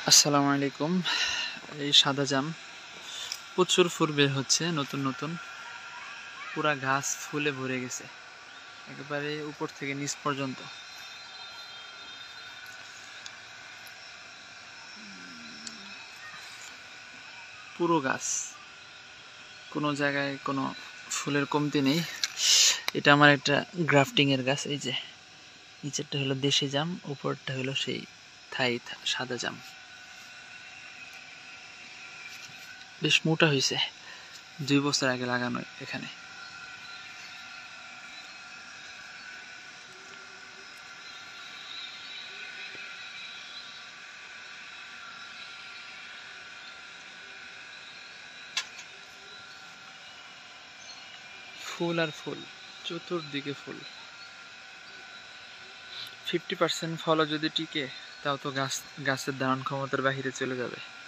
আসসালামু আলাইকুম। এই সাদা জাম প্রচুর ফুল বের হচ্ছে নতুন নতুন। পুরা গাছ ফুলে ভরে গেছে একেবারে উপর থেকে নিচ পর্যন্ত। পুরো গাছ, কোনো জায়গায় কোনো ফুলের কমতি নেই। এটা আমার একটা গ্রাফটিং এর গাছ। এই যে নিচেরটা হলো দেশি জাম, উপরটা হলো সেই থাই সাদা জাম। বেশ মোটা হয়েছে, 2 বছর আগে লাগানো এখানে। ফুল আর ফুল, চতুর্দিকে ফুল। 50% ফলও যদি টিকে, তাও তো গাছের ধারণ ক্ষমতার বাহিরে চলে যাবে।